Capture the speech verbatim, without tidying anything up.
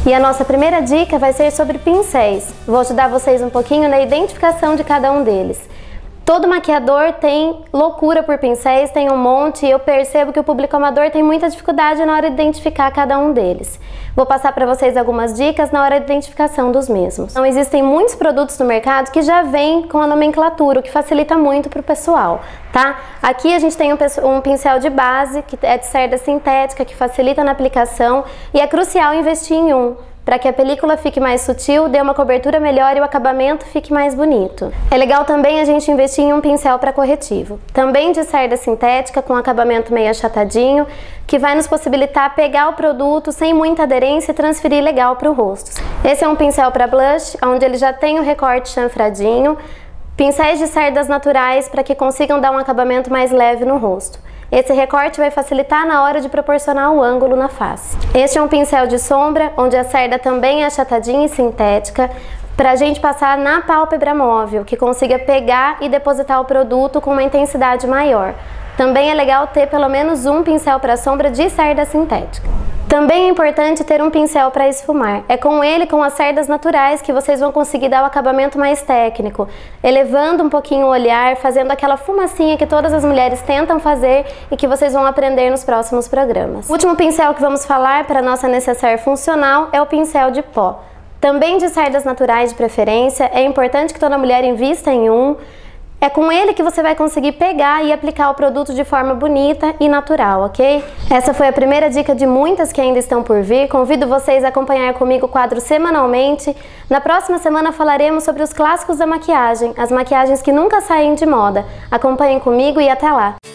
E a nossa primeira dica vai ser sobre pincéis. Vou ajudar vocês um pouquinho na identificação de cada um deles. Todo maquiador tem loucura por pincéis, tem um monte, e eu percebo que o público amador tem muita dificuldade na hora de identificar cada um deles. Vou passar para vocês algumas dicas na hora de identificação dos mesmos. Então, existem muitos produtos no mercado que já vêm com a nomenclatura, o que facilita muito para o pessoal, tá? Aqui a gente tem um, um pincel de base, que é de cerda sintética, que facilita na aplicação, e é crucial investir em um, para que a película fique mais sutil, dê uma cobertura melhor e o acabamento fique mais bonito. É legal também a gente investir em um pincel para corretivo, também de cerda sintética, com acabamento meio achatadinho, que vai nos possibilitar pegar o produto sem muita aderência e transferir legal para o rosto. Esse é um pincel para blush, onde ele já tem o recorte chanfradinho, pincéis de cerdas naturais para que consigam dar um acabamento mais leve no rosto. Esse recorte vai facilitar na hora de proporcionar o ângulo na face. Este é um pincel de sombra, onde a cerda também é achatadinha e sintética, para a gente passar na pálpebra móvel, que consiga pegar e depositar o produto com uma intensidade maior. Também é legal ter pelo menos um pincel para sombra de cerda sintética. Também é importante ter um pincel para esfumar. É com ele, com as cerdas naturais, que vocês vão conseguir dar o acabamento mais técnico, elevando um pouquinho o olhar, fazendo aquela fumacinha que todas as mulheres tentam fazer e que vocês vão aprender nos próximos programas. O último pincel que vamos falar para a nossa necessaire funcional é o pincel de pó. Também de cerdas naturais de preferência, é importante que toda mulher invista em um. É com ele que você vai conseguir pegar e aplicar o produto de forma bonita e natural, ok? Essa foi a primeira dica de muitas que ainda estão por vir. Convido vocês a acompanhar comigo o quadro semanalmente. Na próxima semana falaremos sobre os clássicos da maquiagem, as maquiagens que nunca saem de moda. Acompanhem comigo e até lá!